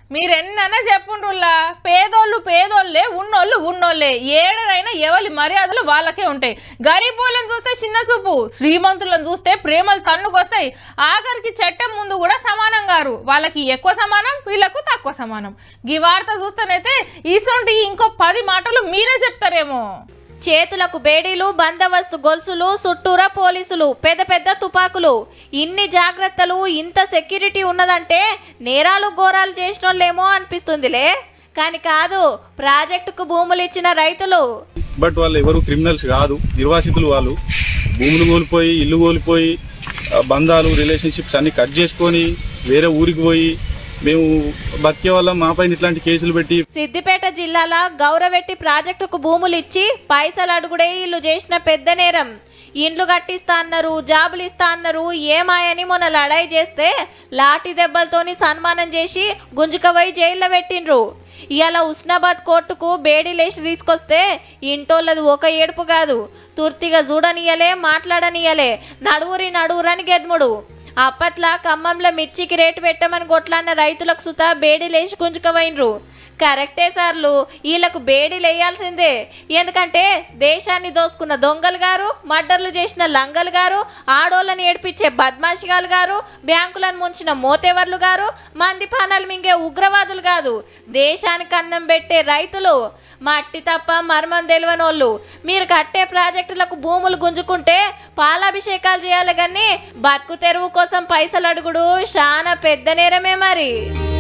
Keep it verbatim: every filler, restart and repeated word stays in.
మీరెన్నైనా చెప్పుండ్రులా పేదోళ్ళు పేదోళ్ళే ఉన్నోళ్ళు ఉన్నోళ్ళే ఏడనైనా ఎవరి మర్యాదలు వాళ్ళకే ఉంటాయి. గరీబోళ్ళని చూస్తే చిన్న చూపు, శ్రీమంతులను చూస్తే ప్రేమలు తన్నుకొస్తాయి. ఆఖరికి చట్టం ముందు కూడా సమానం గారు, వాళ్ళకి ఎక్కువ సమానం వీళ్ళకు తక్కువ సమానం. ఈ వార్త చూస్తేనైతే ఈసొంటి ఇంకో పది మాటలు మీరే చెప్తారేమో. చేతులకు బేడీలు, బందోబస్తు గొలుసులు, చుట్టూరా పోలీసులు, పెద్ద పెద్ద తుపాకులు, ఇన్ని జాగ్రత్తలు, ఇంత సెక్యూరిటీ ఉన్నదంటే నేరాలు ఘోరాలు చేసిన వాళ్ళేమో అనిపిస్తుందిలే, కానీ కాదు, ప్రాజెక్టుకు భూములు ఇచ్చిన రైతులు. బట్ వాళ్ళు ఎవరు క్రిమినల్స్ కాదు, నిర్వాసితులు. వాళ్ళు భూములు కోల్పోయి ఇల్లు కోల్పోయి బంధాలు రిలేషన్షిప్స్ అన్ని కట్ చేసుకొని వేరే ఊరికి పోయి మేము బతికే వాళ్ళం, మా పైన ఇట్లాంటి కేసులు పెట్టి. సిద్దిపేట జిల్లాల గౌరవెట్టి ప్రాజెక్టుకు భూములు ఇచ్చి పైసలు అడుగుడే ఇల్లు చేసిన పెద్ద నేరం. ఇండ్లు కట్టిస్తా అన్నారు, జాబులు ఇస్తా అన్నారు, ఏమాయని మొన్న లడాయి చేస్తే లాఠీ దెబ్బలతోని సన్మానం చేసి గుంజుకవై జైల్లో పెట్టిండ్రు. ఇవాళ ఉస్నాబాద్ కోర్టుకు బేడీలేసి తీసుకొస్తే ఇంటోళ్ళది ఒక ఏడుపు కాదు, తుర్తిగా చూడనియలే, మాట్లాడనియలే, నడువురి నడువురని గెద్ముడు. అప్పట్లా ఖమ్మంలో మిర్చికి రేటు పెట్టమని కొట్లాడిన రైతులకు సుత బేడీలేసి గుంజుకవైనరు. కరెక్టే సార్లు, వీళ్ళకు బేడీలు వేయాల్సిందే. ఎందుకంటే దేశాన్ని దోసుకున్న దొంగలు గారు, మర్డర్లు చేసిన లంగలు గారు, ఆడోళ్ళని ఏడిపించే బద్మాషిగాలు గారు, బ్యాంకులను ముంచిన మోతేవర్లు గారు, మంది పానాలు మింగే ఉగ్రవాదులు కాదు, దేశానికి అన్నం పెట్టే రైతులు. మట్టి తప్ప మర్మం తెలియనోళ్ళు. మీరు కట్టే ప్రాజెక్టులకు భూములు గుంజుకుంటే పాలాభిషేకాలు చేయాలి, కానీ బతుకు తెరువు కోసం పైసలు అడుగుడు చాలా పెద్ద నేరమే మరి.